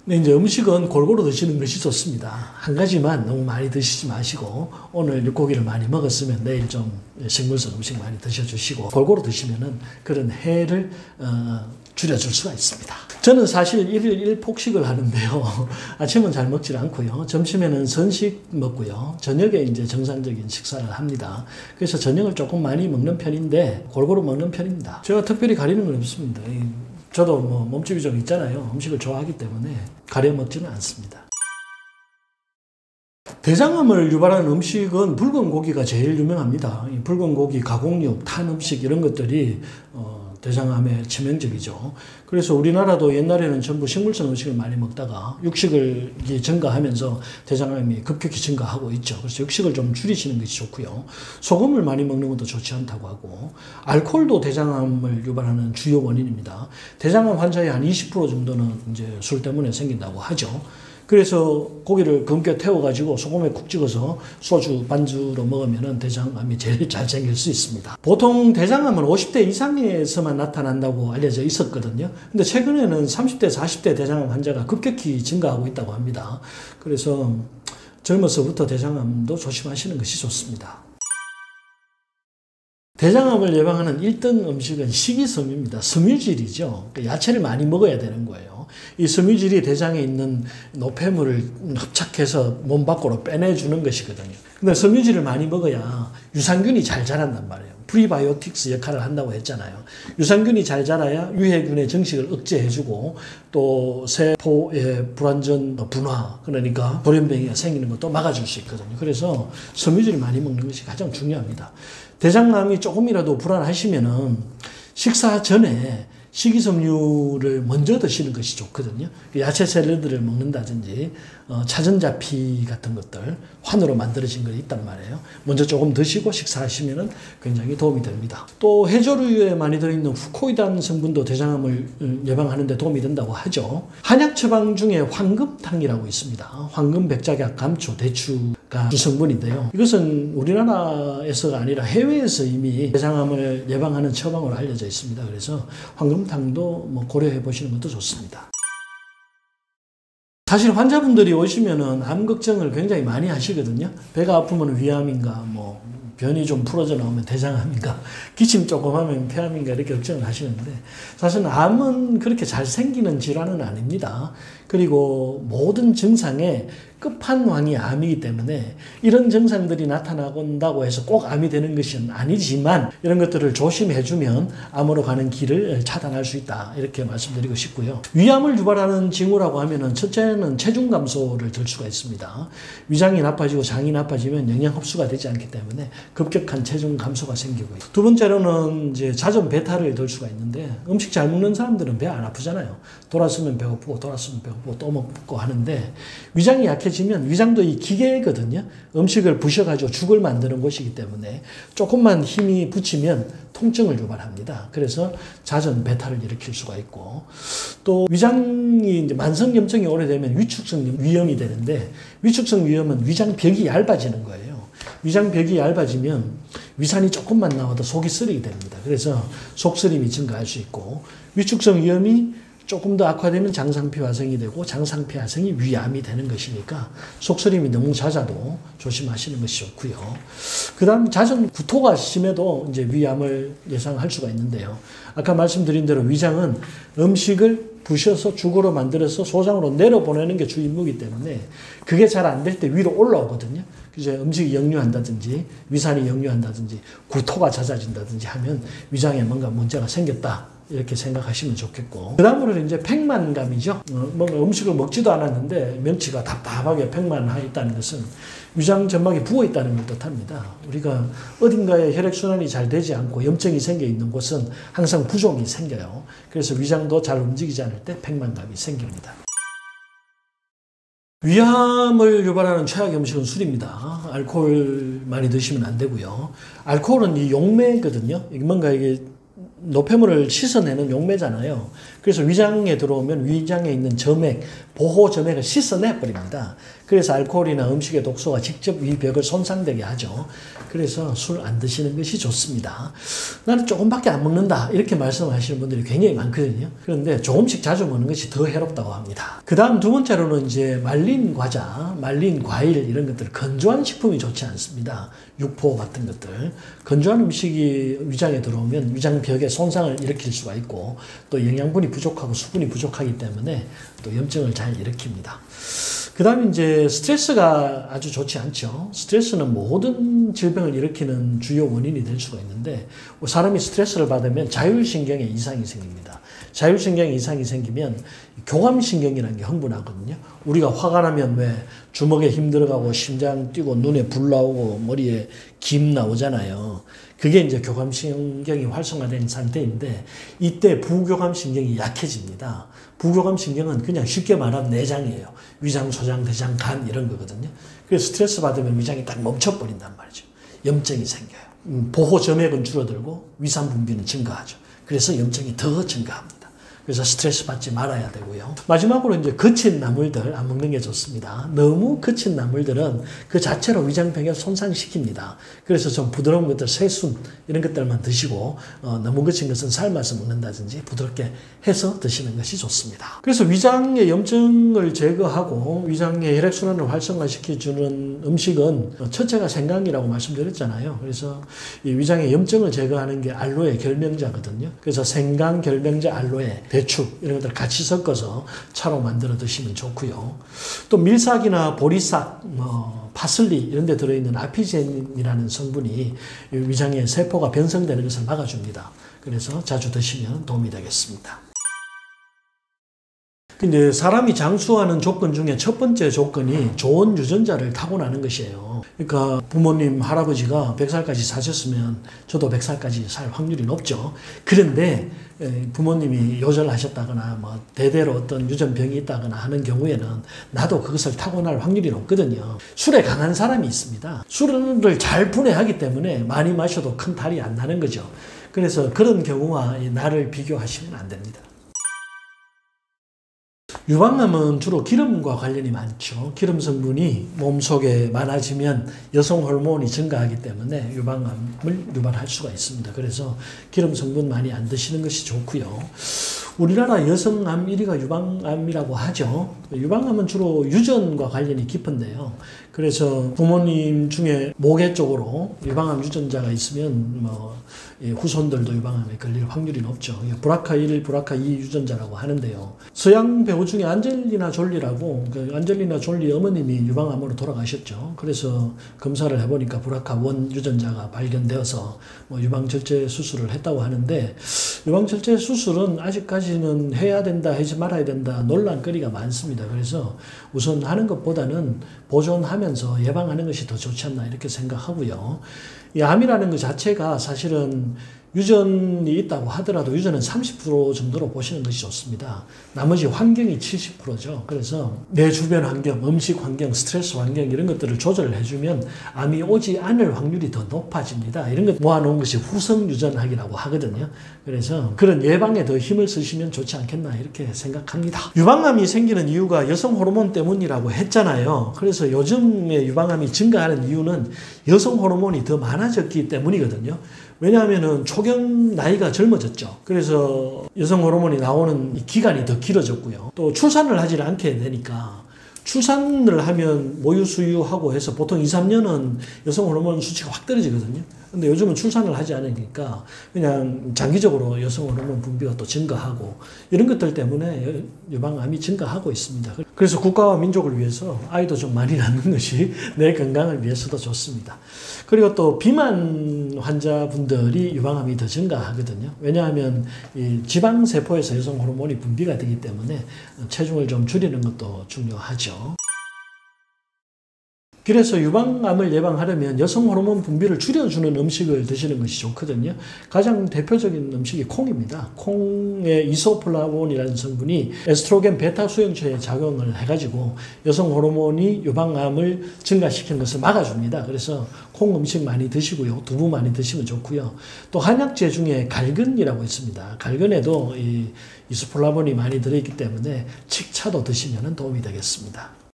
근데 이제 음식은 골고루 드시는 것이 좋습니다. 한 가지만 너무 많이 드시지 마시고 오늘 육고기를 많이 먹었으면 내일 좀 식물성 음식 많이 드셔주시고 골고루 드시면은 그런 해를 줄여줄 수가 있습니다. 저는 사실 일일 1폭식을 하는데요. 아침은 잘 먹질 않고요. 점심에는 선식 먹고요. 저녁에 이제 정상적인 식사를 합니다. 그래서 저녁을 조금 많이 먹는 편인데 골고루 먹는 편입니다. 제가 특별히 가리는 건 없습니다. 저도 뭐 몸집이 좀 있잖아요. 음식을 좋아하기 때문에 가려 먹지는 않습니다. 대장암을 유발하는 음식은 붉은 고기가 제일 유명합니다. 이 붉은 고기, 가공육, 탄 음식 이런 것들이 대장암에 치명적이죠. 그래서 우리나라도 옛날에는 전부 식물성 음식을 많이 먹다가 육식을 증가하면서 대장암이 급격히 증가하고 있죠. 그래서 육식을 좀 줄이시는 것이 좋고요. 소금을 많이 먹는 것도 좋지 않다고 하고 알코올도 대장암을 유발하는 주요 원인입니다. 대장암 환자의 한 20% 정도는 이제 술 때문에 생긴다고 하죠. 그래서 고기를 검게 태워가지고 소금에 쿡 찍어서 소주 반주로 먹으면 대장암이 제일 잘 생길 수 있습니다. 보통 대장암은 50대 이상에서만 나타난다고 알려져 있었거든요. 근데 최근에는 30대, 40대 대장암 환자가 급격히 증가하고 있다고 합니다. 그래서 젊어서부터 대장암도 조심하시는 것이 좋습니다. 대장암을 예방하는 1등 음식은 식이섬유입니다. 섬유질이죠. 야채를 많이 먹어야 되는 거예요. 이 섬유질이 대장에 있는 노폐물을 흡착해서 몸 밖으로 빼내주는 것이거든요. 근데 섬유질을 많이 먹어야 유산균이 잘 자란단 말이에요. 프리바이오틱스 역할을 한다고 했잖아요. 유산균이 잘 자라야 유해균의 정식을 억제해주고 또 세포의 불완전 분화, 그러니까 돌연변이가 생기는 것도 막아줄 수 있거든요. 그래서 섬유질을 많이 먹는 것이 가장 중요합니다. 대장암이 조금이라도 불안하시면은 식사 전에 식이섬유를 먼저 드시는 것이 좋거든요. 야채 샐러드를 먹는다든지 차전자피 같은 것들 환으로 만들어진 거 있단 말이에요. 먼저 조금 드시고 식사하시면 굉장히 도움이 됩니다. 또 해조류에 많이 들어있는 후코이단 성분도 대장암을 예방하는 데 도움이 된다고 하죠. 한약 처방 중에 황금탕이라고 있습니다. 황금, 백작약, 감초, 대추가 주성분인데요. 이것은 우리나라에서가 아니라 해외에서 이미 대장암을 예방하는 처방으로 알려져 있습니다. 그래서 황금탕도 뭐 고려해 보시는 것도 좋습니다. 사실 환자분들이 오시면은 암 걱정을 굉장히 많이 하시거든요. 배가 아프면 위암인가, 뭐 변이 좀 풀어져 나오면 대장암인가, 기침 조금 하면 폐암인가 이렇게 걱정을 하시는데 사실 암은 그렇게 잘 생기는 질환은 아닙니다. 그리고 모든 증상의 끝판왕이 암이기 때문에 이런 증상들이 나타나고 해서 꼭 암이 되는 것은 아니지만 이런 것들을 조심해주면 암으로 가는 길을 차단할 수 있다, 이렇게 말씀드리고 싶고요. 위암을 유발하는 징후라고 하면은 첫째는 체중 감소를 들 수가 있습니다. 위장이 나빠지고 장이 나빠지면 영양 흡수가 되지 않기 때문에 급격한 체중 감소가 생기고 있고, 두 번째로는 이제 잦은 배탈을 들 수가 있는데 음식 잘 먹는 사람들은 배 안 아프잖아요. 돌았으면 배고프고 돌았으면 배고프고 또 먹고 하는데 위장이 약해지면, 위장도 이 기계거든요. 음식을 부셔가지고 죽을 만드는 곳이기 때문에 조금만 힘이 붙이면 통증을 유발합니다. 그래서 잦은 배탈을 일으킬 수가 있고, 또 위장이 이제 만성염증이 오래되면 위축성 위염이 되는데 위축성 위염은 위장벽이 얇아지는 거예요. 위장벽이 얇아지면 위산이 조금만 나와도 속이 쓰리게 됩니다. 그래서 속쓰림이 증가할 수 있고, 위축성 위염이 조금 더 악화되면 장상피 화성이 되고 장상피 화성이 위암이 되는 것이니까 속쓰림이 너무 잦아도 조심하시는 것이 좋고요. 그 다음 잦은 구토가 심해도 이제 위암을 예상할 수가 있는데요. 아까 말씀드린 대로 위장은 음식을 부셔서 죽으로 만들어서 소장으로 내려보내는 게 주 임무이기 때문에 그게 잘 안 될 때 위로 올라오거든요. 이제 음식이 역류한다든지 위산이 역류한다든지 구토가 잦아진다든지 하면 위장에 뭔가 문제가 생겼다, 이렇게 생각하시면 좋겠고, 그 다음으로는 이제 백만감이죠. 뭔가 음식을 먹지도 않았는데 명치가 답답하게 백만하 있다는 것은 위장 점막이 부어 있다는 걸 뜻합니다. 우리가 어딘가에 혈액순환이 잘 되지 않고 염증이 생겨 있는 곳은 항상 부종이 생겨요. 그래서 위장도 잘 움직이지 않을 때 백만감이 생깁니다. 위암을 유발하는 최악의 음식은 술입니다. 알코올 많이 드시면 안 되고요. 알코올은 이 용매거든요. 뭔가 이게 노폐물을 씻어내는 용매잖아요. 그래서 그래서 위장에 들어오면 위장에 있는 점액, 보호 점액을 씻어내버립니다. 그래서 알코올이나 음식의 독소가 직접 위벽을 손상되게 하죠. 그래서 술 안 드시는 것이 좋습니다. 나는 조금밖에 안 먹는다 이렇게 말씀하시는 분들이 굉장히 많거든요. 그런데 조금씩 자주 먹는 것이 더 해롭다고 합니다. 그 다음 두 번째로는 이제 말린 과자, 말린 과일 이런 것들, 건조한 식품이 좋지 않습니다. 육포 같은 것들. 건조한 음식이 위장에 들어오면 위장벽에 손상을 일으킬 수가 있고 또 영양분이 부족하고 수분이 부족하기 때문에 또 염증을 잘 일으킵니다. 그 다음에 이제 스트레스가 아주 좋지 않죠. 스트레스는 모든 질병을 일으키는 주요 원인이 될 수가 있는데 사람이 스트레스를 받으면 자율신경에 이상이 생깁니다. 자율신경에 이상이 생기면 교감신경이라는 게 흥분하거든요. 우리가 화가 나면 왜 주먹에 힘 들어가고 심장 뛰고 눈에 불 나오고 머리에 김 나오잖아요. 그게 이제 교감신경이 활성화된 상태인데 이때 부교감신경이 약해집니다. 부교감신경은 그냥 쉽게 말하면 내장이에요. 위장, 소장, 대장, 간 이런 거거든요. 그래서 스트레스 받으면 위장이 딱 멈춰버린단 말이죠. 염증이 생겨요. 보호 점액은 줄어들고 위산 분비는 증가하죠. 그래서 염증이 더 증가합니다. 그래서 스트레스 받지 말아야 되고요. 마지막으로 이제 거친 나물들 안 먹는 게 좋습니다. 너무 거친 나물들은 그 자체로 위장벽을 손상시킵니다. 그래서 좀 부드러운 것들, 새순 이런 것들만 드시고 너무 거친 것은 삶아서 먹는다든지 부드럽게 해서 드시는 것이 좋습니다. 그래서 위장의 염증을 제거하고 위장의 혈액순환을 활성화시켜주는 음식은 첫째가 생강이라고 말씀드렸잖아요. 그래서 이 위장의 염증을 제거하는 게 알로에 결명자거든요. 그래서 생강, 결명자, 알로에, 배추 이런 것들 같이 섞어서 차로 만들어 드시면 좋고요. 또 밀싹이나 보리싹, 파슬리 이런 데 들어있는 아피젠이라는 성분이 위장의 세포가 변성되는 것을 막아줍니다. 그래서 자주 드시면 도움이 되겠습니다. 근데 사람이 장수하는 조건 중에 첫 번째 조건이 좋은 유전자를 타고나는 것이에요. 그러니까 부모님, 할아버지가 100살까지 사셨으면 저도 100살까지 살 확률이 높죠. 그런데 부모님이 요절하셨다거나 뭐 대대로 어떤 유전병이 있다거나 하는 경우에는 나도 그것을 타고날 확률이 높거든요. 술에 강한 사람이 있습니다. 술을 잘 분해하기 때문에 많이 마셔도 큰 탈이 안 나는 거죠. 그래서 그런 경우와 나를 비교하시면 안 됩니다. 유방암은 주로 기름과 관련이 많죠. 기름 성분이 몸속에 많아지면 여성 호르몬이 증가하기 때문에 유방암을 유발할 수가 있습니다. 그래서 기름 성분 많이 안 드시는 것이 좋고요. 우리나라 여성암 1위가 유방암이라고 하죠. 유방암은 주로 유전과 관련이 깊은데요. 그래서 부모님 중에 모계 쪽으로 유방암 유전자가 있으면 후손들도 유방암에 걸릴 확률이 높죠. BRCA1, BRCA2 유전자라고 하는데요. 서양 배우 중에 안젤리나 졸리라고, 안젤리나 졸리 어머님이 유방암으로 돌아가셨죠. 그래서 검사를 해보니까 BRCA1 유전자가 발견되어서 유방절제 수술을 했다고 하는데, 유방절제 수술은 아직까지는 해야 된다, 하지 말아야 된다 논란거리가 많습니다. 그래서 우선 하는 것보다는 보존하면서 예방하는 것이 더 좋지 않나 이렇게 생각하고요. 이 암이라는 것 자체가 사실은 유전이 있다고 하더라도 유전은 30% 정도로 보시는 것이 좋습니다. 나머지 환경이 70%죠. 그래서 내 주변 환경, 음식 환경, 스트레스 환경 이런 것들을 조절을 해주면 암이 오지 않을 확률이 더 높아집니다. 이런 것 모아놓은 것이 후성 유전학이라고 하거든요. 그래서 그런 예방에 더 힘을 쓰시면 좋지 않겠나 이렇게 생각합니다. 유방암이 생기는 이유가 여성 호르몬 때문이라고 했잖아요. 그래서 요즘에 유방암이 증가하는 이유는 여성 호르몬이 더 많아졌기 때문이거든요. 왜냐하면 초경 나이가 젊어졌죠. 그래서 여성 호르몬이 나오는 기간이 더 길어졌고요. 또 출산을 하지 않게 되니까 출산을 하면 모유 수유하고 해서 보통 2, 3년은 여성 호르몬 수치가 확 떨어지거든요. 근데 요즘은 출산을 하지 않으니까 그냥 장기적으로 여성 호르몬 분비가 또 증가하고 이런 것들 때문에 유방암이 증가하고 있습니다. 그래서 국가와 민족을 위해서 아이도 좀 많이 낳는 것이 내 건강을 위해서도 좋습니다. 그리고 또 비만 환자분들이 유방암이 더 증가하거든요. 왜냐하면 이 지방세포에서 여성 호르몬이 분비가 되기 때문에 체중을 좀 줄이는 것도 중요하죠. 그래서 유방암을 예방하려면 여성 호르몬 분비를 줄여주는 음식을 드시는 것이 좋거든요. 가장 대표적인 음식이 콩입니다. 콩의 이소플라본이라는 성분이 에스트로겐 베타 수용체에 작용을 해가지고 여성 호르몬이 유방암을 증가시키는 것을 막아줍니다. 그래서 콩 음식 많이 드시고요. 두부 많이 드시면 좋고요. 또 한약재 중에 갈근이라고 있습니다. 갈근에도 이 이소플라본이 많이 들어있기 때문에 칡차도 드시면 도움이 되겠습니다.